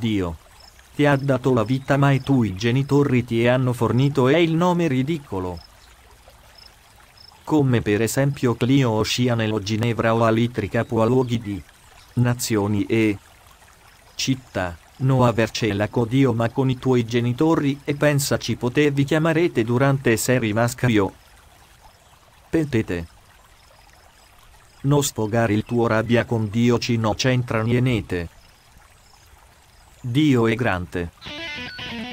Dio ti ha dato la vita ma i tuoi genitori ti hanno fornito è il nome ridicolo. Come per esempio Clio o Scianel o Ginevra o Alitri capoluoghi di nazioni e città. No avercela con Dio ma con i tuoi genitori e pensa ci potevi chiamarete durante seri maschio. Pentete. Non sfogare il tuo rabbia con Dio ci no c'entra niente. Dio è grande.